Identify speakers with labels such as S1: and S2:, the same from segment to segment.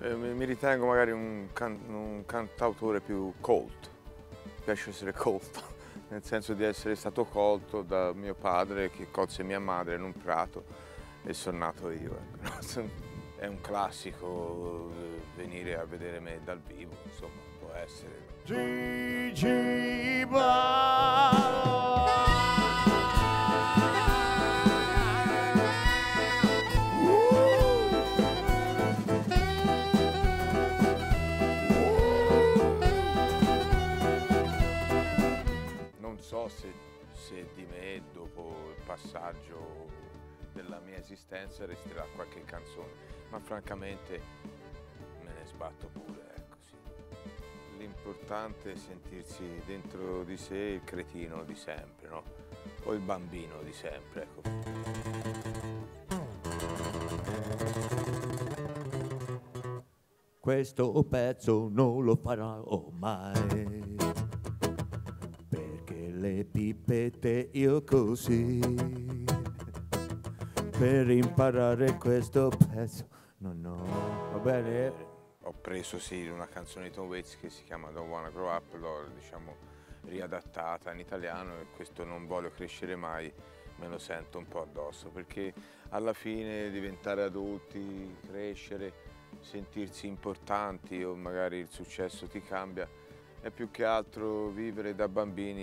S1: Mi ritengo magari un cantautore più colto, mi piace essere colto, nel senso di essere stato colto da mio padre che colse mia madre in un prato e sono nato io. Ecco. È un classico venire a vedere me dal vivo, insomma, può essere. Gigi Non so se di me, dopo il passaggio della mia esistenza, resterà qualche canzone, ma francamente me ne sbatto pure, ecco sì. L'importante è sentirsi dentro di sé il cretino di sempre, no? O il bambino di sempre, ecco.
S2: Questo pezzo non lo farò mai, perché le pipette io così, per imparare questo pezzo, no, va bene?
S1: Ho preso sì una canzone di Tom Waits che si chiama Don't Wanna Grow Up, l'ho diciamo riadattata in italiano e questo Non voglio crescere mai me lo sento un po' addosso, perché alla fine diventare adulti, crescere, sentirsi importanti o magari il successo ti cambia, è più che altro vivere da bambini.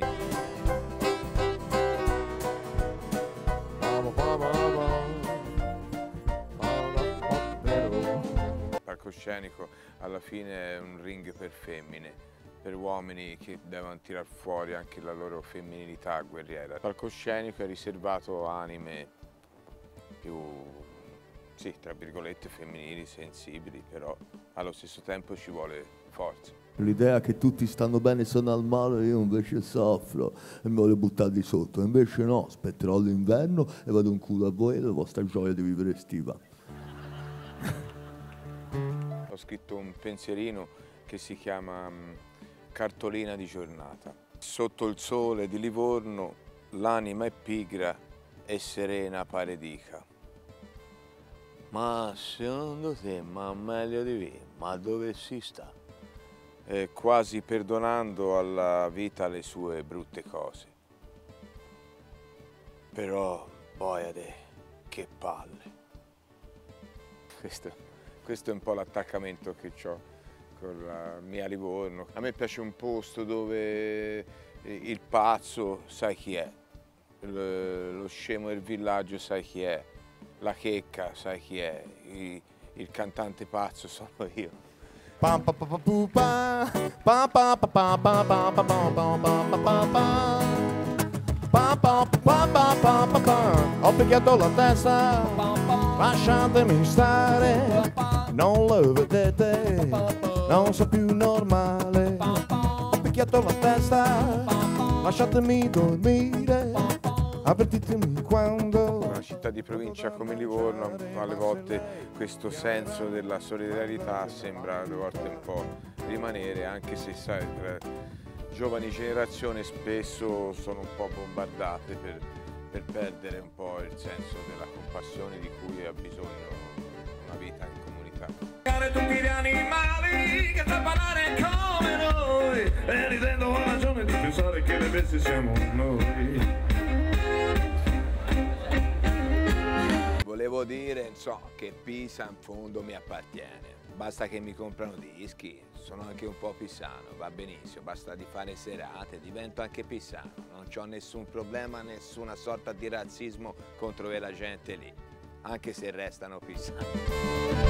S1: Il palcoscenico alla fine è un ring per femmine, per uomini che devono tirar fuori anche la loro femminilità guerriera. Il palcoscenico è riservato a anime più, sì, tra virgolette, femminili, sensibili, però allo stesso tempo ci vuole forza.
S2: L'idea che tutti stanno bene e sono al mare, io invece soffro e mi voglio buttare di sotto, invece no, aspetterò l'inverno e vado un culo a voi e la vostra gioia di vivere estiva.
S1: Ho scritto un pensierino che si chiama Cartolina di giornata. Sotto il sole di Livorno l'anima è pigra e serena pare dica. Ma secondo te, ma meglio di me, ma dove si sta? Quasi perdonando alla vita le sue brutte cose. Però, boiade, che palle. Questo è un po' l'attaccamento che ho con la mia Livorno. A me piace un posto dove il pazzo sai chi è, lo scemo del villaggio sai chi è, la checca sai chi è, il cantante pazzo sono io.
S2: Ho picchiato la testa, lasciatemi stare, non lo vedete, non so più normale. Ho picchiato la testa, lasciatemi dormire, avvertitemi quando.
S1: Una città di provincia come Livorno, alle volte questo senso della solidarietà sembra alle volte un po' rimanere, anche se sai, tra giovani generazioni spesso sono un po' bombardate per perdere un po' il senso della compassione di cui ha bisogno una vita in comunità.
S3: Tutti gli animali che sa parlare come noi e ridendo ho ragione di pensare che le bestie siamo noi.
S1: Volevo dire, insomma, che Pisa in fondo mi appartiene. Basta che mi comprano dischi, sono anche un po' pisano, va benissimo, basta di fare serate, divento anche pisano. Non c'ho nessun problema, nessuna sorta di razzismo contro quella gente lì, anche se restano pisani.